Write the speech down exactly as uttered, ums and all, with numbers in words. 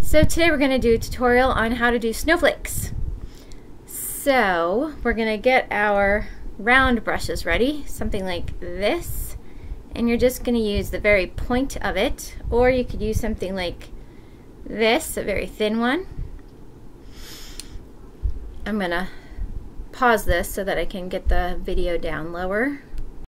So today we're going to do a tutorial on how to do snowflakes. So we're going to get our round brushes ready, something like this, and you're just going to use the very point of it, or you could use something like this, a very thin one. I'm going to pause this so that I can get the video down lower.